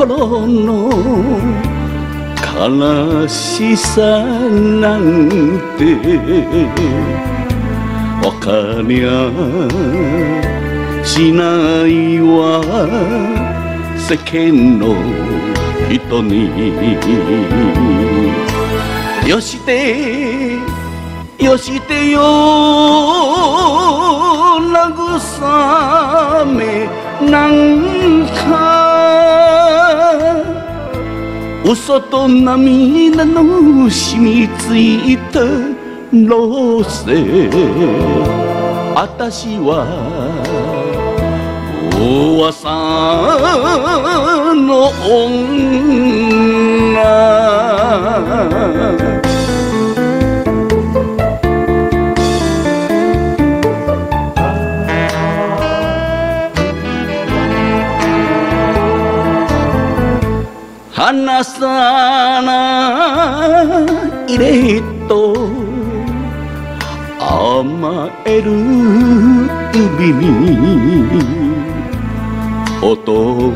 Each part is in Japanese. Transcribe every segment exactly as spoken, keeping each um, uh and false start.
心の悲しさなんてわかりゃしないわ世間の人によしてよしてよ慰めなんか嘘と涙の染みついたろうせあたしはおわさの女離さないれと甘える指に男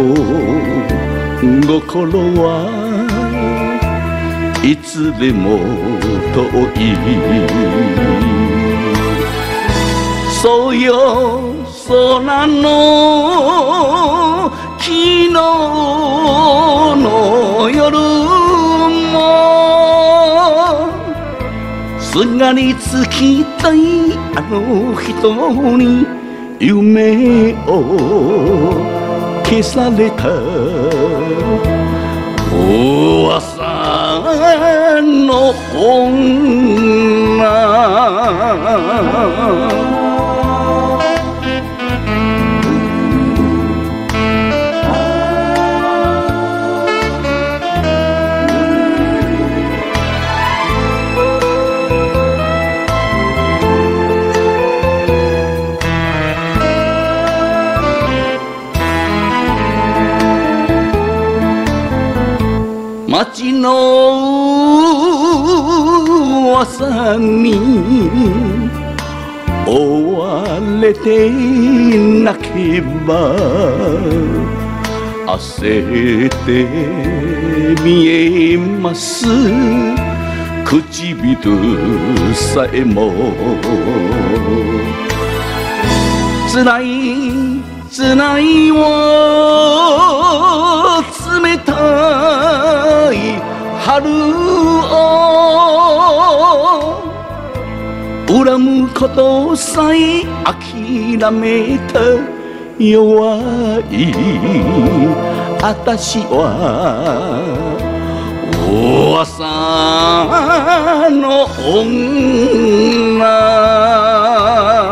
心はいつでも遠いそうよ空の昨日の夜もすがりつきたいあの人に夢を消されたおわさの女街の噂に追われて泣けば焦って見えます唇さえも辛い辛いを冷たい春を恨むことさえ諦めた弱いあたしはおわさの女